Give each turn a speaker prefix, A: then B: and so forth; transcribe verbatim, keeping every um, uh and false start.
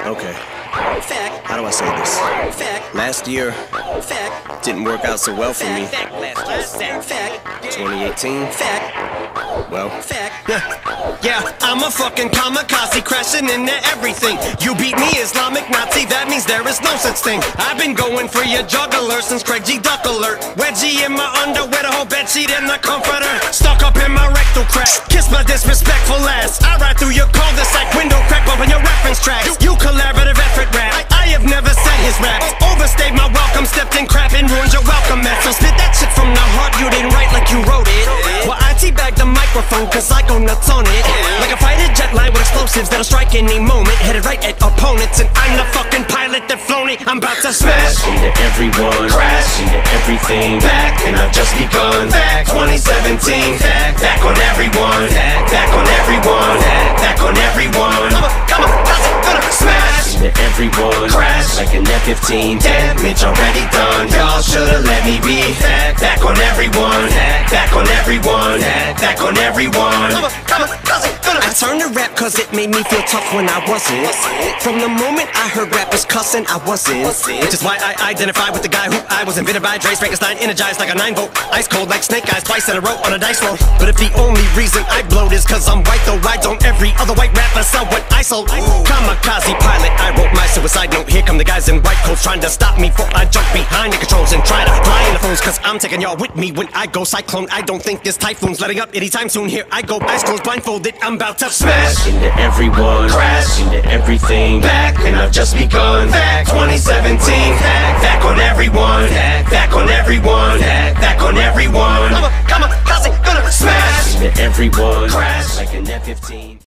A: Okay.
B: Fact.
A: How do I say this?
B: Fact.
A: Last year
B: Fact.
A: didn't work out so well for me.
B: Fact. Fact. Fact.
A: twenty eighteen,
B: Fact.
A: well,
B: Fact.
C: Yeah, I'm a fucking kamikaze crashing into everything. You beat me, Islamic Nazi, that means there is no such thing. I've been going for your juggler since Craig G. Duck alert. Wedgie in my underwear, the whole bedsheet in the comforter. Stuck up in my rectal crack, kiss my disrespectful ass. I ride through your cul-de-sac, window crack, bumping your reference tracks. You collaborative effort rap, I have never said his raps. Overstayed my welcome, stepped in crap and ruined your welcome mat. So spit that shit from the heart, you didn't write like you wrote it. Well, I teabag the microphone cause I go nuts on it. Like a fighter jet line with explosives that'll strike any moment. Headed right at opponents, and I'm the fucking pilot that flown it. I'm about to smash
D: into everyone, crash into everything. Back, and I've just begun. Back, twenty seventeen. Back, back on everyone. Back, back on everyone. Back, back on everyone.
C: Come on, come on, how's it gonna smash
D: into everyone, crash like an F fifteen. Damage already done. Y'all should've let me be. Back, back on everyone. Back, back on everyone. Back, back on everyone.
C: Come on, come on, how's it gonna I turned to rap cause it made me feel tough when I wasn't. From the moment I heard rappers cussing, I wasn't. Which is why I identify with the guy who I was invented by. Dre Frankenstein, energized like a nine volt. Ice cold like snake eyes, twice in a row on a dice roll. But if the only reason I blowed is cause I'm white, though why don't every other white rapper sell what I sold? Kamikaze pilot, I wrote my suicide note. Here come the guys in white coats trying to stop me before I jump behind the controls and try to fly in the phones. Cause I'm taking y'all with me when I go cyclone. I don't think this typhoon's letting up anytime soon. Here I go, eyes closed, blindfolded, I'm about to smash
D: into everyone, crash into everything. Back, and I've just begun. Back, twenty seventeen. Back, back on everyone. Back, back on everyone. Back, back on everyone.
C: Come on, come on, how's it gonna smash
D: into everyone, crash like an F fifteen.